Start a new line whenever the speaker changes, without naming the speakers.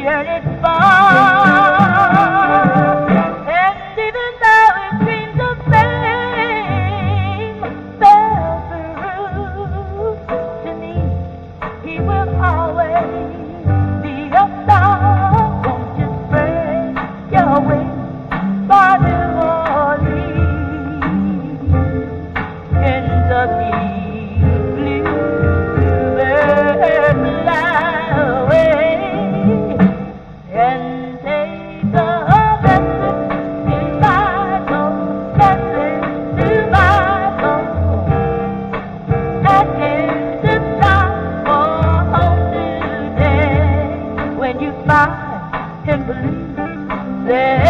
journeyed far, and even though it seems the same fell through to me, he will always be a star. Won't you spread your wings far New Orleans, Kentucky? When you find and believe that